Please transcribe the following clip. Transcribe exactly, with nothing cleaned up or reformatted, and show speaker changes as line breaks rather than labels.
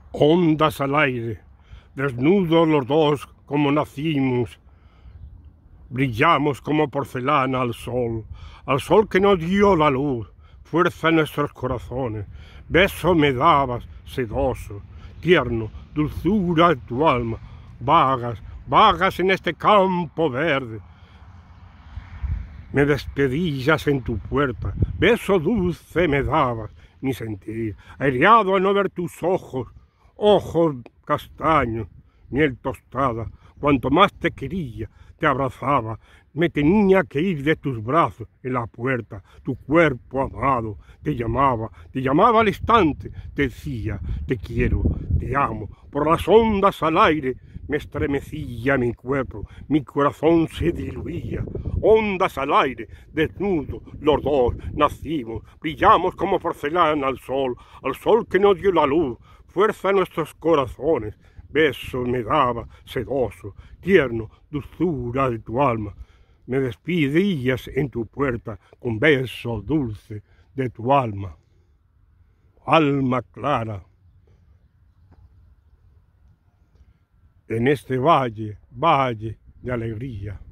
Ondas al aire, desnudos los dos como nacimos, brillamos como porcelana al sol, al sol que nos dio la luz, fuerza en nuestros corazones. Beso me dabas, sedoso, tierno, dulzura en tu alma, vagas, vagas en este campo verde. Me despedías en tu puerta, beso dulce me dabas, mi sentir, aireado al no ver tus ojos, ojos castaños, miel tostada. Cuanto más te quería, te abrazaba, me tenía que ir de tus brazos en la puerta, tu cuerpo amado, te llamaba, te llamaba al instante, te decía, te quiero, te amo, por las ondas al aire, me estremecía mi cuerpo, mi corazón se diluía, ondas al aire, desnudos, los dos nacimos, brillamos como porcelana al sol, al sol que nos dio la luz, fuerza en nuestros corazones. Besos me daba, sedoso, tierno, dulzura de tu alma. Me despedías en tu puerta con beso dulce de tu alma. Alma clara, en este valle, valle de alegría.